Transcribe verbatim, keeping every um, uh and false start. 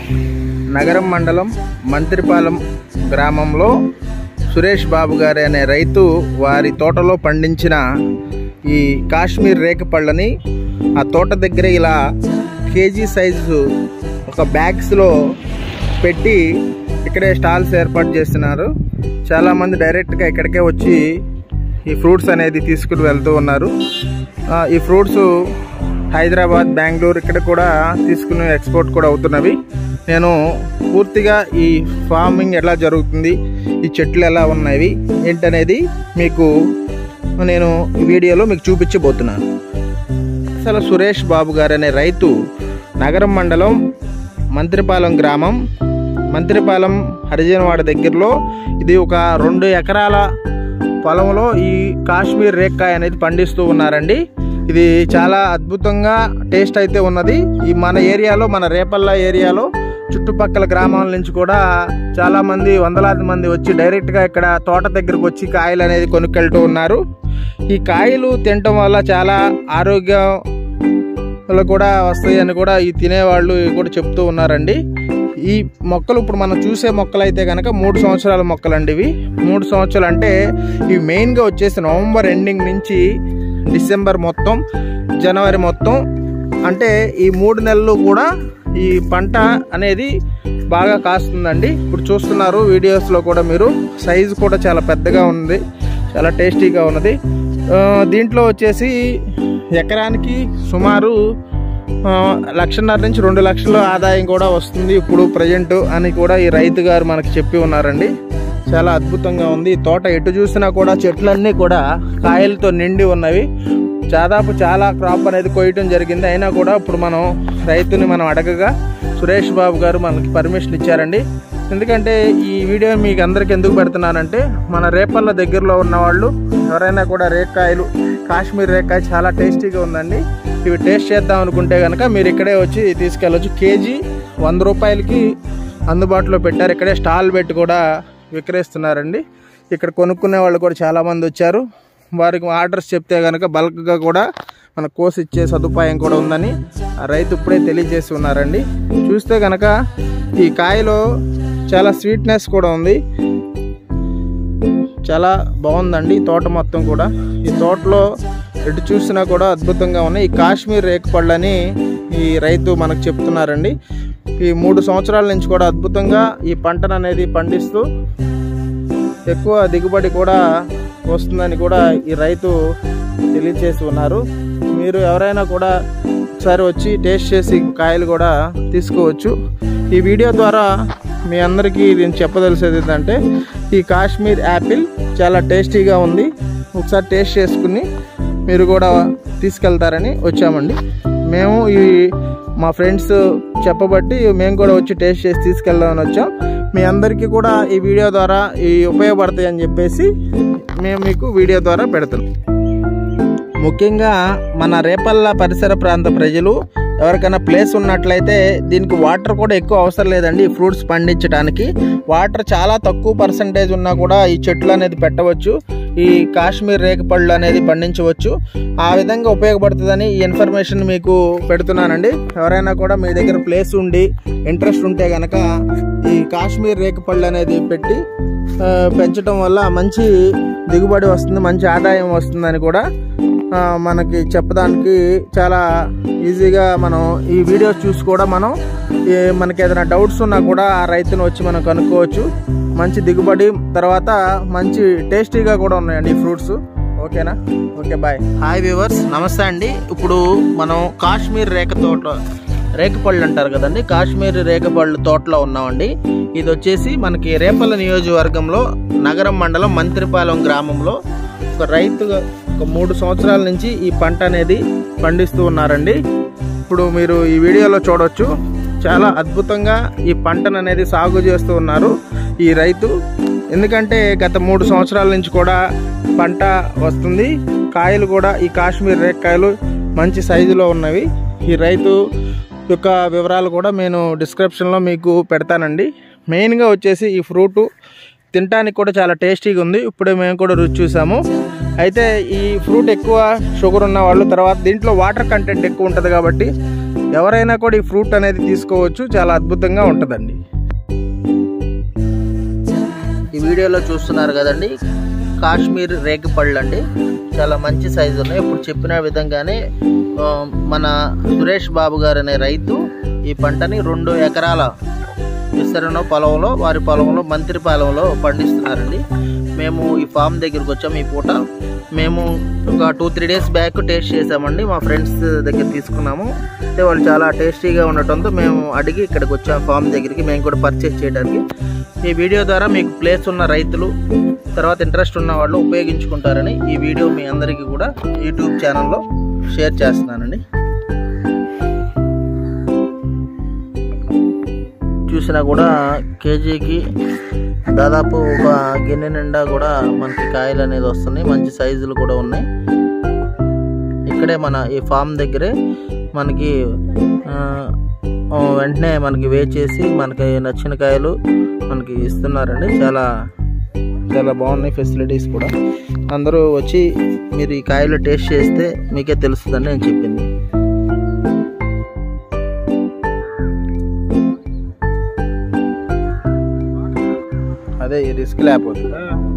నగరం మండలం మంత్రిపాలెం గ్రామంలో సురేష్ బాబు గారు అనే రైతు వారి తోటలో పండించిన ఈ కాశ్మీర్ రేకపళ్ళని ఆ తోట దగ్గర ఇలా కేజీ సైజు ఒక బ్యాగ్స్లో పెట్టి ఇక్కడే స్టాల్స్ ఏర్పాటు చేస్తున్నారు. చాలామంది డైరెక్ట్గా ఇక్కడికే వచ్చి ఈ ఫ్రూట్స్ అనేది తీసుకుని వెళ్తూ ఉన్నారు. ఈ ఫ్రూట్స్ హైదరాబాద్, బెంగళూరు ఇక్కడ కూడా తీసుకుని ఎక్స్పోర్ట్ కూడా అవుతున్నవి. నేను పూర్తిగా ఈ ఫార్మింగ్ ఎలా జరుగుతుంది, ఈ చెట్లు ఎలా ఉన్నాయి ఏంటనేది మీకు నేను ఈ వీడియోలో మీకు చూపించబోతున్నాను. అసలు సురేష్ బాబు గారు అనే రైతు నగరం మండలం మంత్రిపాలెం గ్రామం, మంత్రిపాలెం హరిజనవాడ దగ్గరలో ఇది ఒక రెండు ఎకరాల పొలంలో ఈ కాశ్మీర్ రేక్కాయ అనేది పండిస్తూ ఉన్నారండి. ఇది చాలా అద్భుతంగా టేస్ట్ అయితే ఉన్నది. ఈ మన ఏరియాలో, మన రేపల్ల ఏరియాలో చుట్టుపక్కల గ్రామాల నుంచి కూడా చాలామంది, వందలాది మంది వచ్చి డైరెక్ట్గా ఇక్కడ తోట దగ్గరకు వచ్చి కాయలు అనేది కొనుక్కెళ్తూ ఉన్నారు. ఈ కాయలు తినటం వల్ల చాలా ఆరోగ్యాలు కూడా వస్తాయి అని కూడా ఈ తినేవాళ్ళు కూడా చెప్తూ ఉన్నారండి. ఈ మొక్కలు ఇప్పుడు మనం చూసే మొక్కలు అయితే కనుక మూడు సంవత్సరాల మొక్కలండి. ఇవి మూడు సంవత్సరాలు అంటే ఇవి మెయిన్గా వచ్చేసి నవంబర్ ఎండింగ్ నుంచి డిసెంబర్ మొత్తం, జనవరి మొత్తం, అంటే ఈ మూడు నెలలు కూడా ఈ పంట అనేది బాగా కాస్తుందండి. ఇప్పుడు చూస్తున్నారు వీడియోస్లో కూడా మీరు, సైజు కూడా చాలా పెద్దగా ఉంది, చాలా టేస్టీగా ఉన్నది. దీంట్లో వచ్చేసి ఎకరానికి సుమారు లక్షన్నర నుంచి రెండు లక్షల ఆదాయం కూడా వస్తుంది ఇప్పుడు ప్రజెంట్ అని కూడా ఈ రైతు గారు మనకి చెప్పి ఉన్నారండి. చాలా అద్భుతంగా ఉంది. ఈ తోట ఎటు చూసినా కూడా చెట్లన్నీ కూడా కాయలతో నిండి ఉన్నవి. దాదాపు చాలా క్రాప్ అనేది కొయ్యటం జరిగింది. అయినా కూడా ఇప్పుడు మనం రైతుని మనం అడగగా సురేష్ బాబు గారు మనకి పర్మిషన్ ఇచ్చారండి. ఎందుకంటే ఈ వీడియో మీకు అందరికి ఎందుకు పెడుతున్నానంటే, మన రేపల్ల దగ్గరలో ఉన్న వాళ్ళు ఎవరైనా కూడా రేక్కాయలు, కాశ్మీర్ రేక్కాయ చాలా టేస్టీగా ఉందండి. ఇవి టేస్ట్ చేద్దాం అనుకుంటే కనుక మీరు ఇక్కడే వచ్చి తీసుకెళ్ళవచ్చు. కేజీ వంద రూపాయలకి అందుబాటులో పెట్టారు. ఇక్కడే స్టాల్ పెట్టి కూడా విక్రయిస్తున్నారండి. ఇక్కడ కొనుక్కునే వాళ్ళు కూడా చాలామంది వచ్చారు. వారికి ఆర్డర్స్ చెప్తే కనుక బల్క్గా కూడా మన కోసి ఇచ్చే సదుపాయం కూడా ఉందని ఆ రైతు ఇప్పుడే తెలియజేసి ఉన్నారండి. చూస్తే కనుక ఈ కాయలో చాలా స్వీట్నెస్ కూడా ఉంది. చాలా బాగుందండి ఈ తోట మొత్తం కూడా. ఈ తోటలో ఎటు చూసినా కూడా అద్భుతంగా ఉన్నాయి. ఈ కాశ్మీర్ రేకపళ్ళని ఈ రైతు మనకు చెప్తున్నారండి. ఈ మూడు సంవత్సరాల నుంచి కూడా అద్భుతంగా ఈ పంటను అనేది పండిస్తూ ఎక్కువ దిగుబడి కూడా వస్తుందని కూడా ఈ రైతు తెలియజేసి ఉన్నారు. మీరు ఎవరైనా కూడా ఒకసారి వచ్చి టేస్ట్ చేసి కాయలు కూడా తీసుకోవచ్చు. ఈ వీడియో ద్వారా మీ అందరికీ నేను చెప్పదలిసేది ఏంటంటే, ఈ కాశ్మీర్ యాపిల్ చాలా టేస్టీగా ఉంది. ఒకసారి టేస్ట్ చేసుకుని మీరు కూడా తీసుకెళ్తారని వచ్చామండి. మేము ఈ మా ఫ్రెండ్స్ చెప్పబట్టి మేము కూడా వచ్చి టేస్ట్ చేసి తీసుకెళ్దామని వచ్చాం. మీ అందరికీ కూడా ఈ వీడియో ద్వారా ఈ ఉపయోగపడతాయి అని చెప్పేసి మేము మీకు వీడియో ద్వారా పెడతాం. ముఖ్యంగా మన రేపల్ల పరిసర ప్రాంత ప్రజలు ఎవరికైనా ప్లేస్ ఉన్నట్లయితే దీనికి వాటర్ కూడా ఎక్కువ అవసరం లేదండి. ఈ ఫ్రూట్స్ పండించడానికి వాటర్ చాలా తక్కువ పర్సంటేజ్ ఉన్నా కూడా ఈ చెట్లు అనేది పెట్టవచ్చు. ఈ కాశ్మీర్ రేకపళ్ళు అనేది పండించవచ్చు. ఆ విధంగా ఉపయోగపడుతుందని ఈ ఇన్ఫర్మేషన్ మీకు పెడుతున్నానండి. ఎవరైనా కూడా మీ దగ్గర ప్లేస్ ఉండి ఇంట్రెస్ట్ ఉంటే కనుక ఈ కాశ్మీర్ రేకపళ్ళు అనేది పెట్టి పెంచడం వల్ల మంచి దిగుబడి వస్తుంది, మంచి ఆదాయం వస్తుందని కూడా మనకి చెప్పడానికి చాలా ఈజీగా మనం ఈ వీడియోస్ చూసి కూడా మనం మనకి ఏదైనా డౌట్స్ ఉన్నా కూడా ఆ రైతును వచ్చి మనం కనుక్కోవచ్చు. మంచి దిగుబడి, తర్వాత మంచి టేస్టీగా కూడా ఉన్నాయండి ఈ ఫ్రూట్స్. ఓకేనా? Okay, bye. హాయ్ వ్యూవర్స్, నమస్తే అండి. ఇప్పుడు మనం కాశ్మీర్ రేక తోట, రేకపళ్ళు అంటారు కదండి, కాశ్మీర్ రేకపళ్ళు తోటలో ఉన్నామండి. ఇది వచ్చేసి మనకి రేపల్ల నియోజకవర్గంలో నగరం మండలం మంత్రిపాలెం గ్రామంలో ఒక రైతు ఒక మూడు సంవత్సరాల నుంచి ఈ పంట అనేది పండిస్తూ ఉన్నారండి. ఇప్పుడు మీరు ఈ వీడియోలో చూడవచ్చు, చాలా అద్భుతంగా ఈ పంటను అనేది సాగు చేస్తూ ఉన్నారు ఈ రైతు. ఎందుకంటే గత మూడు సంవత్సరాల నుంచి కూడా పంట వస్తుంది. కాయలు కూడా ఈ కాశ్మీర్ రేక్కాయలు మంచి సైజులో ఉన్నవి. ఈ రైతు యొక్క వివరాలు కూడా నేను డిస్క్రిప్షన్లో మీకు పెడతానండి. మెయిన్గా వచ్చేసి ఈ ఫ్రూటు తినడానికి కూడా చాలా టేస్టీగా ఉంది. ఇప్పుడే మేము కూడా రుచి చూసాము. అయితే ఈ ఫ్రూట్ ఎక్కువ షుగర్ ఉన్న వాళ్ళు, తర్వాత దీంట్లో వాటర్ కంటెంట్ ఎక్కువ ఉంటుంది కాబట్టి ఎవరైనా కూడా ఈ ఫ్రూట్ అనేది తీసుకోవచ్చు, చాలా అద్భుతంగా ఉంటుందండి. ఈ వీడియోలో చూస్తున్నారు కదండి, కాశ్మీర్ రేగిపళ్ళు అండి. చాలా మంచి సైజు ఉన్నాయి. ఇప్పుడు చెప్పిన విధంగానే మన సురేష్ బాబు గారు అనే రైతు ఈ పంటని రెండు ఎకరాల విస్తరణ పొలంలో, వారి పొలంలో మంత్రిపాలెంలో పండిస్తున్నారండి. మేము ఈ ఫామ్ దగ్గరికి వచ్చాము. ఈ పూట మేము ఒక two three days back taste చేసామండి. మా ఫ్రెండ్స్ దగ్గర తీసుకున్నాము. అంటే వాళ్ళు చాలా టేస్టీగా ఉండటంతో మేము అడిగి ఇక్కడికి వచ్చాము ఫామ్ దగ్గరికి, మేము కూడా పర్చేస్ చేయడానికి. ఈ వీడియో ద్వారా మీకు ప్లేస్ ఉన్న రైతులు, తర్వాత ఇంట్రెస్ట్ ఉన్న వాళ్ళు ఉపయోగించుకుంటారని ఈ వీడియో మీ అందరికీ కూడా యూట్యూబ్ ఛానల్లో షేర్ చేస్తున్నానండి. చూసినా కూడా కేజీకి దాదాపు ఒక గిన్నె నిండా కూడా మనకి కాయలు అనేది వస్తున్నాయి. మంచి సైజులు కూడా ఉన్నాయి. ఇక్కడే మన ఈ ఫామ్ దగ్గరే మనకి వెంటనే మనకి వే చేసి మనకి నచ్చిన కాయలు మనకి ఇస్తున్నారండి. చాలా చాలా బాగున్నాయి ఫెసిలిటీస్ కూడా. అందరూ వచ్చి మీరు ఈ కాయలు టేస్ట్ చేస్తే మీకే తెలుస్తుందని నేను చెప్పింది. అదే రిస్క్ లేకపోతే